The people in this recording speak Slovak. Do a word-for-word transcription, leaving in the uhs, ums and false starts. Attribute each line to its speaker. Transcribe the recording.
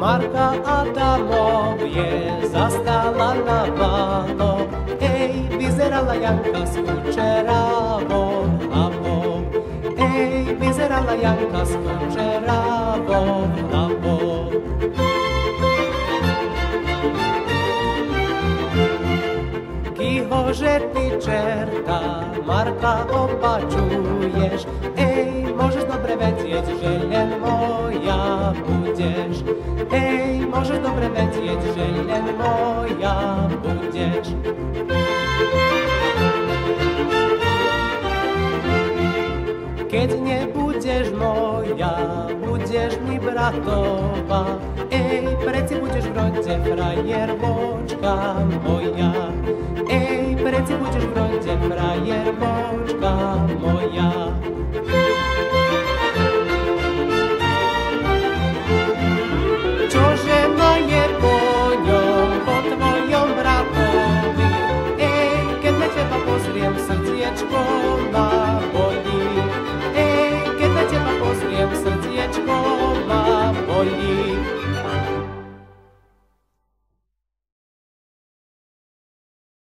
Speaker 1: Marka Adamov je zastala na balo, ej, vyzerala Janka s kučeravou hlavou, ej, vyzerala Janka s kučeravou hlavou. Kihože ty čerta Marka opačuješ, ej, môžeš dobre vedieť, že len moja budeš. Ej, môžeš dobre vedieť, že len moja budeš. Keď nebudeš moja, budeš mi bratová, ej, preci budeš v rode frajervočka moja. Ej, preci budeš v rode frajervočka moja.